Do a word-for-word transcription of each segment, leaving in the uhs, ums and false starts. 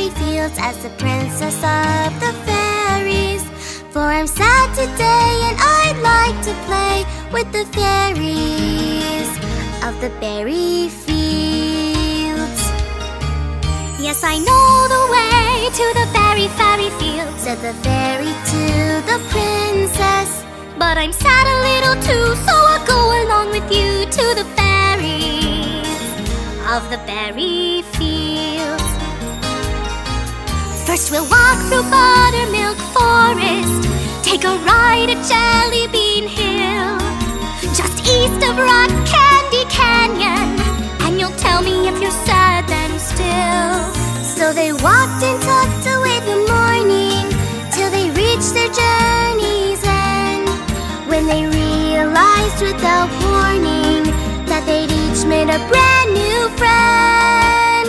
berry fields as the princess of the fairies. For I'm sad today and I'd like to play with the fairies of the berry fields. Yes, I know the way to the berry fairy fields, said the fairy to the princess. But I'm sad a little too, so I'll go along with you to the fairies of the berry fields. First we'll walk through Buttermilk Forest, take a ride at Jelly Bean Hill, just east of Rock Candy Canyon, and you'll tell me if you're sad then still. So they walked and tucked away the morning till they reached their journey's end, when they realized without warning that they'd each made a brand new friend.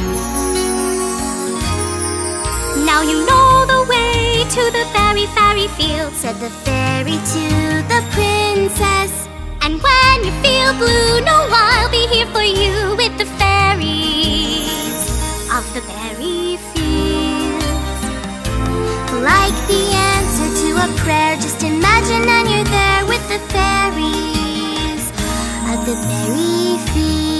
Now you know the way to the berry fairy field, said the fairy to the princess. And when you feel blue, know I'll be here for you with the fairies of the berry fields. Like the answer to a prayer, just imagine and you're there with the fairies of the berry fields.